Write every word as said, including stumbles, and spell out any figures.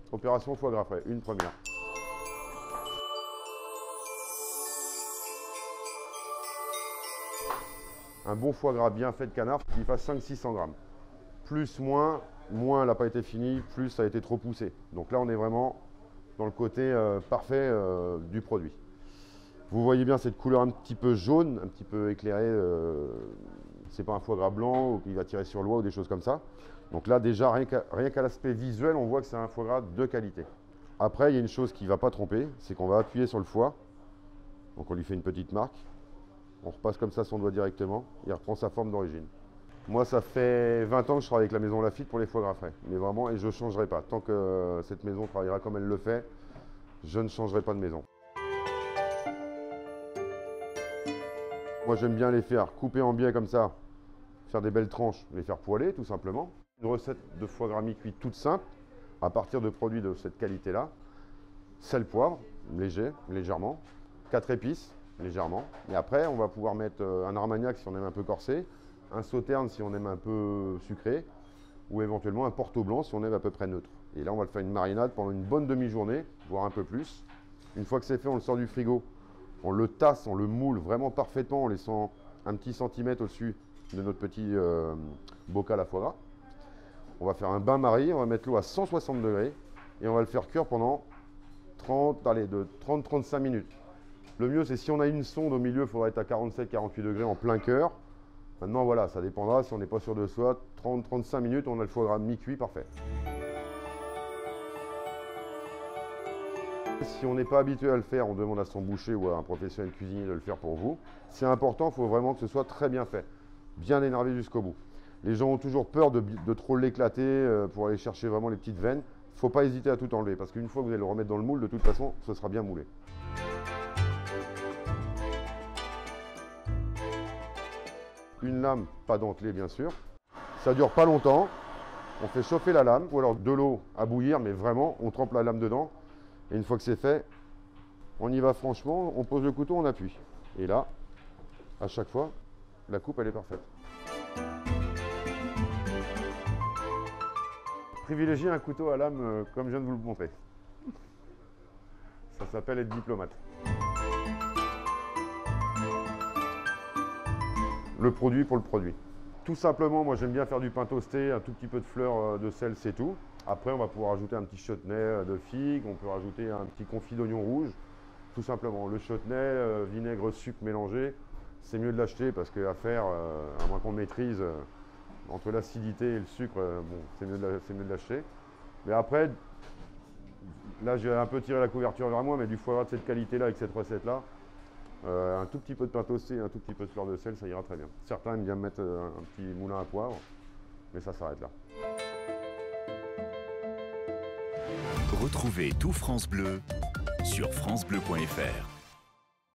Opération foie gras frais, une première. Un bon foie gras bien fait de canard, il fasse cinq cents à six cents grammes. Plus, moins, moins elle n'a pas été finie, plus ça a été trop poussé. Donc là, on est vraiment dans le côté euh, parfait euh, du produit. Vous voyez bien cette couleur un petit peu jaune, un petit peu éclairée. Euh, c'est pas un foie gras blanc ou qui va tirer sur l'oie ou des choses comme ça. Donc là, déjà, rien qu'à rien qu'à l'aspect visuel, on voit que c'est un foie gras de qualité. Après, il y a une chose qui ne va pas tromper, c'est qu'on va appuyer sur le foie. Donc on lui fait une petite marque. On repasse comme ça son doigt directement, il reprend sa forme d'origine. Moi, ça fait vingt ans que je travaille avec la maison Lafitte pour les foie gras frais. Mais vraiment, et je ne changerai pas. Tant que cette maison travaillera comme elle le fait, je ne changerai pas de maison. Moi, j'aime bien les faire couper en biais comme ça, faire des belles tranches, les faire poêler tout simplement. Une recette de foie gras mi-cuit toute simple, à partir de produits de cette qualité-là. Sel, poivre, léger, légèrement. Quatre épices, légèrement. Et après, on va pouvoir mettre un armagnac si on aime un peu corsé, un sauterne si on aime un peu sucré, ou éventuellement un porto blanc si on aime à peu près neutre. Et là, on va le faire une marinade pendant une bonne demi-journée, voire un peu plus. Une fois que c'est fait, on le sort du frigo. On le tasse, on le moule vraiment parfaitement en laissant un petit centimètre au-dessus de notre petit euh, bocal à foie gras. On va faire un bain-marie, on va mettre l'eau à cent soixante degrés et on va le faire cuire pendant trente, allez, de trente à trente-cinq minutes. Le mieux, c'est si on a une sonde au milieu, il faudra être à quarante-sept à quarante-huit degrés en plein cœur. Maintenant, voilà, ça dépendra. Si on n'est pas sûr de soi, trente à trente-cinq minutes, on a le foie gras mi-cuit parfait. Si on n'est pas habitué à le faire, on demande à son boucher ou à un professionnel cuisinier de le faire pour vous. C'est important, il faut vraiment que ce soit très bien fait, bien énervé jusqu'au bout. Les gens ont toujours peur de, de trop l'éclater euh, pour aller chercher vraiment les petites veines. Il ne faut pas hésiter à tout enlever parce qu'une fois que vous allez le remettre dans le moule, de toute façon, ce sera bien moulé. Une lame, pas dentelée bien sûr. Ça dure pas longtemps. On fait chauffer la lame ou alors de l'eau à bouillir, mais vraiment, on trempe la lame dedans. Et une fois que c'est fait, on y va franchement, on pose le couteau, on appuie. Et là, à chaque fois, la coupe, elle est parfaite. Privilégiez un couteau à lame euh, comme je viens de vous le montrer. Ça s'appelle être diplomate. Le produit pour le produit. Tout simplement, moi j'aime bien faire du pain toasté, un tout petit peu de fleur de sel, c'est tout. Après, on va pouvoir ajouter un petit chutney de figue, on peut rajouter un petit confit d'oignon rouge. Tout simplement, le chutney, euh, vinaigre, sucre mélangé, c'est mieux de l'acheter parce qu'à faire, euh, à moins qu'on maîtrise, euh, entre l'acidité et le sucre, euh, bon, c'est mieux de l'acheter. Mais après, là j'ai un peu tiré la couverture vers moi, mais du foie gras de cette qualité-là, avec cette recette-là, Euh, un tout petit peu de pain toasté et un tout petit peu de fleur de sel, ça ira très bien. Certains aiment bien mettre un, un petit moulin à poivre, mais ça s'arrête là. Retrouvez tout France Bleu sur francebleu point fr.